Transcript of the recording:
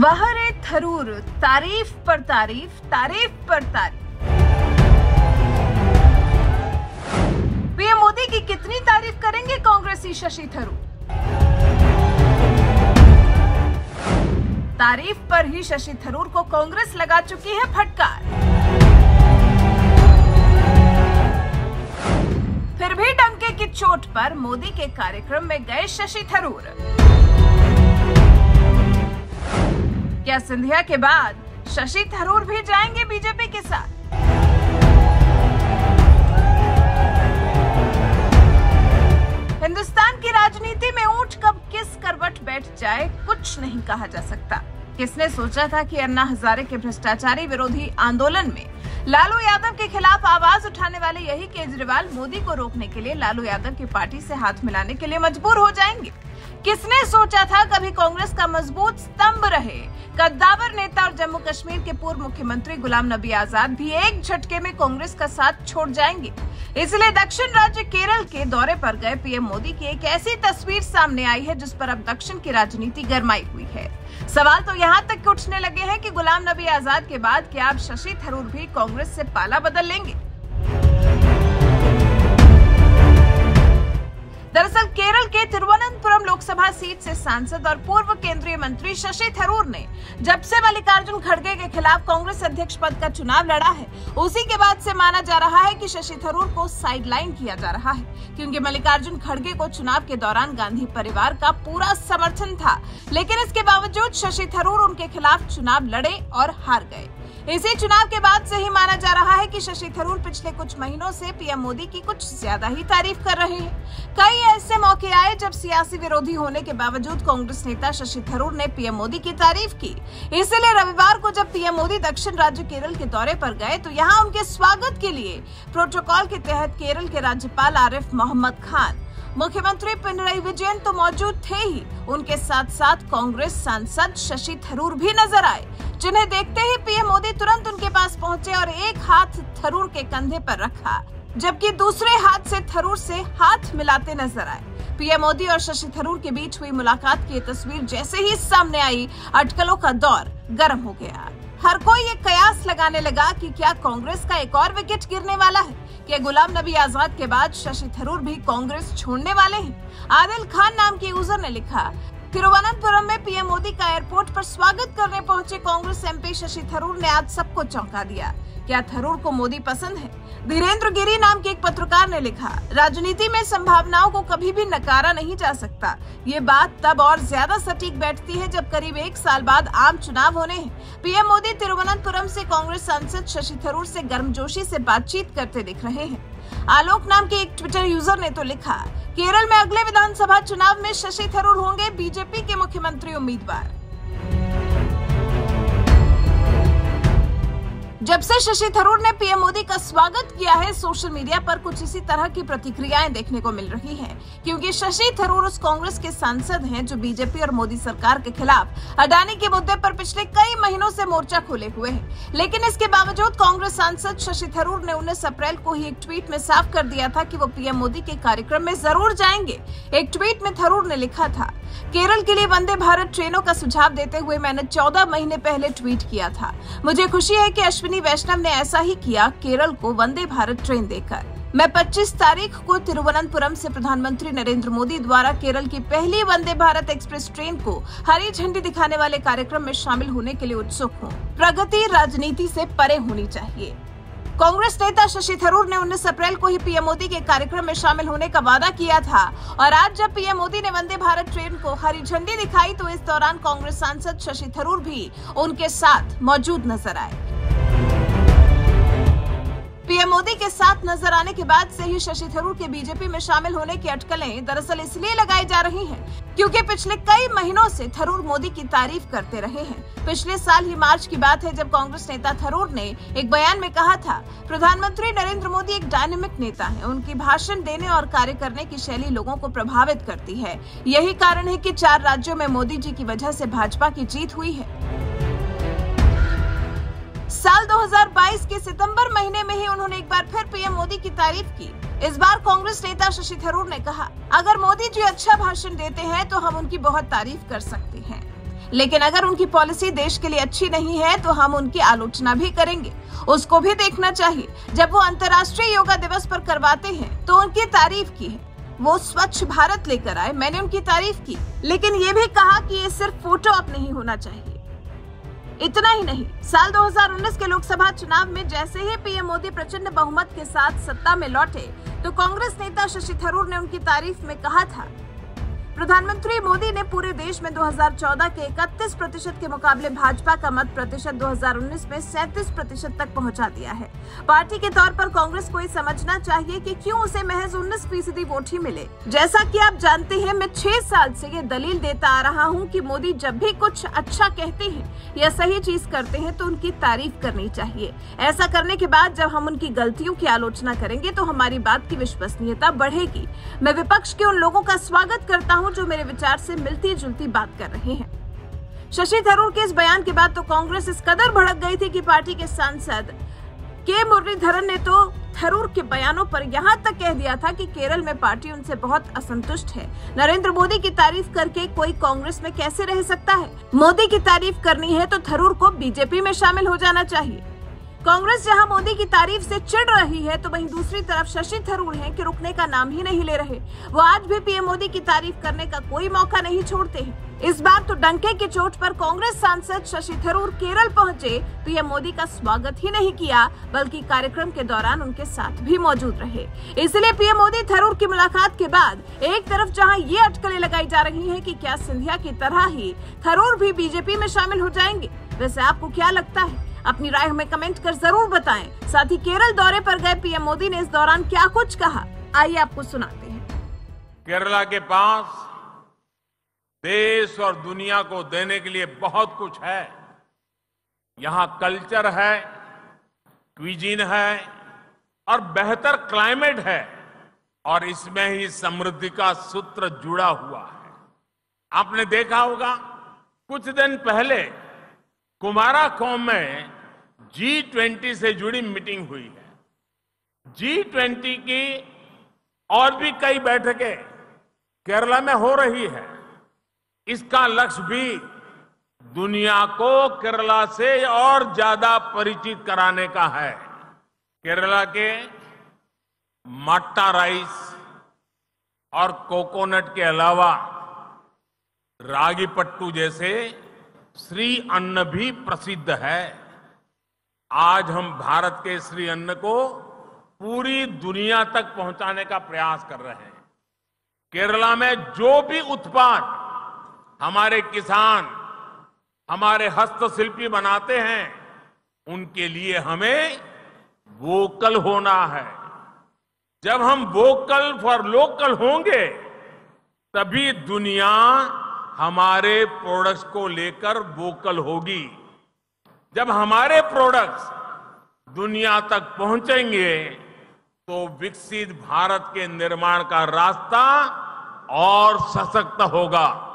वाहरे थरूर, तारीफ पर तारीफ, तारीफ पर तारीफ। पीएम मोदी की कितनी तारीफ करेंगे कांग्रेसी शशि थरूर? तारीफ पर ही शशि थरूर को कांग्रेस लगा चुकी है फटकार। फिर भी डंके की चोट पर मोदी के कार्यक्रम में गए शशि थरूर। क्या सिंधिया के बाद शशि थरूर भी जाएंगे बीजेपी के साथ? हिंदुस्तान की राजनीति में ऊंट कब किस करवट बैठ जाए कुछ नहीं कहा जा सकता। किसने सोचा था कि अन्ना हजारे के भ्रष्टाचारी विरोधी आंदोलन में लालू यादव के खिलाफ आवाज उठाने वाले यही केजरीवाल मोदी को रोकने के लिए लालू यादव की पार्टी से हाथ मिलाने के लिए मजबूर हो जाएंगे? किसने सोचा था कभी कांग्रेस का मजबूत स्तंभ रहे कद्दावर नेता और जम्मू कश्मीर के पूर्व मुख्यमंत्री गुलाम नबी आजाद भी एक झटके में कांग्रेस का साथ छोड़ जाएंगे? इसलिए दक्षिण राज्य केरल के दौरे पर गए पीएम मोदी की एक ऐसी तस्वीर सामने आई है जिस पर अब दक्षिण की राजनीति गरमाई हुई है। सवाल तो यहाँ तक उठने लगे हैं कि गुलाम नबी आजाद के बाद क्या अब शशि थरूर भी कांग्रेस से पाला बदल लेंगे? दरअसल केरल के तिरुवनंतपुरम लोकसभा सीट से सांसद और पूर्व केंद्रीय मंत्री शशि थरूर ने जब से मल्लिकार्जुन खड़गे के खिलाफ कांग्रेस अध्यक्ष पद का चुनाव लड़ा है, उसी के बाद से माना जा रहा है कि शशि थरूर को साइडलाइन किया जा रहा है, क्योंकि मल्लिकार्जुन खड़गे को चुनाव के दौरान गांधी परिवार का पूरा समर्थन था, लेकिन इसके बावजूद शशि थरूर उनके खिलाफ चुनाव लड़े और हार गए। इसी चुनाव के बाद से ही माना जा रहा है कि शशि थरूर पिछले कुछ महीनों से पीएम मोदी की कुछ ज्यादा ही तारीफ कर रहे हैं। कई ऐसे मौके आए जब सियासी विरोधी होने के बावजूद कांग्रेस नेता शशि थरूर ने पीएम मोदी की तारीफ की। इसलिए रविवार को जब पीएम मोदी दक्षिण राज्य केरल के दौरे पर गए तो यहाँ उनके स्वागत के लिए प्रोटोकॉल के तहत केरल के राज्यपाल आरिफ मोहम्मद खान, मुख्यमंत्री पिनराई विजयन तो मौजूद थे ही, उनके साथ साथ कांग्रेस सांसद शशि थरूर भी नजर आए, जिन्हें देखते ही पीएम मोदी तुरंत उनके पास पहुंचे और एक हाथ थरूर के कंधे पर रखा, जबकि दूसरे हाथ से थरूर से हाथ मिलाते नजर आए। पीएम मोदी और शशि थरूर के बीच हुई मुलाकात की तस्वीर जैसे ही सामने आई, अटकलों का दौर गर्म हो गया। हर कोई ये कयास लगाने लगा कि क्या कांग्रेस का एक और विकेट गिरने वाला है? क्या गुलाम नबी आजाद के बाद शशि थरूर भी कांग्रेस छोड़ने वाले हैं? आदिल खान नाम के यूजर ने लिखा, तिरुवनंतपुरम में पीएम मोदी का एयरपोर्ट पर स्वागत करने पहुंचे कांग्रेस एमपी शशि थरूर ने आज सबको चौंका दिया। क्या थरूर को मोदी पसंद है? धीरेन्द्र गिरी नाम के एक पत्रकार ने लिखा, राजनीति में संभावनाओं को कभी भी नकारा नहीं जा सकता। ये बात तब और ज्यादा सटीक बैठती है जब करीब एक साल बाद आम चुनाव होने हैं। पीएम मोदी तिरुवनंतपुरम से कांग्रेस सांसद शशि थरूर से गर्मजोशी से बातचीत करते दिख रहे हैं। आलोक नाम के एक ट्विटर यूजर ने तो लिखा, केरल में अगले विधानसभा चुनाव में शशि थरूर होंगे बीजेपी के मुख्यमंत्री उम्मीदवार। जब से शशि थरूर ने पीएम मोदी का स्वागत किया है, सोशल मीडिया पर कुछ इसी तरह की प्रतिक्रियाएं देखने को मिल रही हैं, क्योंकि शशि थरूर उस कांग्रेस के सांसद हैं जो बीजेपी और मोदी सरकार के खिलाफ अडानी के मुद्दे पर पिछले कई महीनों से मोर्चा खोले हुए हैं। लेकिन इसके बावजूद कांग्रेस सांसद शशि थरूर ने 19 अप्रैल को ही एक ट्वीट में साफ कर दिया था कि वो पीएम मोदी के कार्यक्रम में जरूर जाएंगे। एक ट्वीट में थरूर ने लिखा था, केरल के लिए वंदे भारत ट्रेनों का सुझाव देते हुए मैंने 14 महीने पहले ट्वीट किया था। मुझे खुशी है कि अश्विनी वैष्णव ने ऐसा ही किया केरल को वंदे भारत ट्रेन देकर। मैं 25 तारीख को तिरुवनंतपुरम से प्रधानमंत्री नरेंद्र मोदी द्वारा केरल की पहली वंदे भारत एक्सप्रेस ट्रेन को हरी झंडी दिखाने वाले कार्यक्रम में शामिल होने के लिए उत्सुक हूँ। प्रगति राजनीति से परे होनी चाहिए। कांग्रेस नेता शशि थरूर ने 19 अप्रैल को ही पीएम मोदी के कार्यक्रम में शामिल होने का वादा किया था और आज जब पीएम मोदी ने वंदे भारत ट्रेन को हरी झंडी दिखाई तो इस दौरान कांग्रेस सांसद शशि थरूर भी उनके साथ मौजूद नजर आए। पीएम मोदी के साथ नजर आने के बाद से ही शशि थरूर के बीजेपी में शामिल होने की अटकलें दरअसल इसलिए लगाई जा रही हैं क्योंकि पिछले कई महीनों से थरूर मोदी की तारीफ करते रहे हैं। पिछले साल ही मार्च की बात है जब कांग्रेस नेता थरूर ने एक बयान में कहा था, प्रधानमंत्री नरेंद्र मोदी एक डायनेमिक नेता है, उनकी भाषण देने और कार्य करने की शैली लोगों को प्रभावित करती है। यही कारण है कि 4 राज्यों में मोदी जी की वजह से भाजपा की जीत हुई है। साल 2022 के सितंबर महीने में ही उन्होंने एक बार फिर पीएम मोदी की तारीफ की। इस बार कांग्रेस नेता शशि थरूर ने कहा, अगर मोदी जी अच्छा भाषण देते हैं तो हम उनकी बहुत तारीफ कर सकते हैं। लेकिन अगर उनकी पॉलिसी देश के लिए अच्छी नहीं है तो हम उनकी आलोचना भी करेंगे। उसको भी देखना चाहिए। जब वो अंतर्राष्ट्रीय योगा दिवस पर करवाते हैं तो उनकी तारीफ की है। वो स्वच्छ भारत लेकर आए, मैंने उनकी तारीफ की, लेकिन ये भी कहा कि ये सिर्फ फोटो ऑप नहीं होना चाहिए। इतना ही नहीं, साल 2019 के लोकसभा चुनाव में जैसे ही पीएम मोदी प्रचंड बहुमत के साथ सत्ता में लौटे तो कांग्रेस नेता शशि थरूर ने उनकी तारीफ में कहा था, प्रधानमंत्री मोदी ने पूरे देश में 2014 के 31% के मुकाबले भाजपा का मत प्रतिशत 2019 में 37% तक पहुंचा दिया है। पार्टी के तौर पर कांग्रेस को ये समझना चाहिए कि क्यों उसे महज 19% वोट ही मिले। जैसा कि आप जानते हैं, मैं 6 साल से ये दलील देता आ रहा हूं कि मोदी जब भी कुछ अच्छा कहते हैं या सही चीज करते हैं तो उनकी तारीफ करनी चाहिए। ऐसा करने के बाद जब हम उनकी गलतियों की आलोचना करेंगे तो हमारी बात की विश्वसनीयता बढ़ेगी। मैं विपक्ष के उन लोगों का स्वागत करता हूं जो मेरे विचार से मिलती जुलती बात कर रहे हैं। शशि थरूर के इस बयान के बाद तो कांग्रेस इस कदर भड़क गई थी कि पार्टी के सांसद के मुरलीधरन ने तो थरूर के बयानों पर यहां तक कह दिया था कि केरल में पार्टी उनसे बहुत असंतुष्ट है। नरेंद्र मोदी की तारीफ करके कोई कांग्रेस में कैसे रह सकता है? मोदी की तारीफ करनी है तो थरूर को बीजेपी में शामिल हो जाना चाहिए। कांग्रेस जहां मोदी की तारीफ से चिढ़ रही है तो वहीं दूसरी तरफ शशि थरूर हैं कि रुकने का नाम ही नहीं ले रहे। वो आज भी पीएम मोदी की तारीफ करने का कोई मौका नहीं छोड़ते हैं। इस बार तो डंके की चोट पर कांग्रेस सांसद शशि थरूर केरल पहुंचे तो ये मोदी का स्वागत ही नहीं किया बल्कि कार्यक्रम के दौरान उनके साथ भी मौजूद रहे। इसलिए पीएम मोदी थरूर की मुलाकात के बाद एक तरफ जहां ये अटकलें लगाई जा रही हैं कि क्या सिंधिया की तरह ही थरूर भी बीजेपी में शामिल हो जाएंगे। वैसे आपको क्या लगता है? अपनी राय हमें कमेंट कर जरूर बताएं। साथ ही केरल दौरे पर गए पीएम मोदी ने इस दौरान क्या कुछ कहा, आइए आपको सुनाते हैं। केरला के पास देश और दुनिया को देने के लिए बहुत कुछ है। यहाँ कल्चर है, क्विजीन है और बेहतर क्लाइमेट है और इसमें ही समृद्धि का सूत्र जुड़ा हुआ है। आपने देखा होगा कुछ दिन पहले कुमाराकोम में G20 से जुड़ी मीटिंग हुई है। G20 की और भी कई बैठकें केरला में हो रही है। इसका लक्ष्य भी दुनिया को केरला से और ज्यादा परिचित कराने का है। केरला के मट्टा राइस और कोकोनट के अलावा रागी पट्टू जैसे श्री अन्न भी प्रसिद्ध है। आज हम भारत के श्री अन्न को पूरी दुनिया तक पहुंचाने का प्रयास कर रहे हैं। केरला में जो भी उत्पाद हमारे किसान, हमारे हस्तशिल्पी बनाते हैं, उनके लिए हमें वोकल होना है। जब हम वोकल फॉर लोकल होंगे तभी दुनिया हमारे प्रोडक्ट्स को लेकर वोकल होगी। जब हमारे प्रोडक्ट्स दुनिया तक पहुंचेंगे तो विकसित भारत के निर्माण का रास्ता और सशक्त होगा।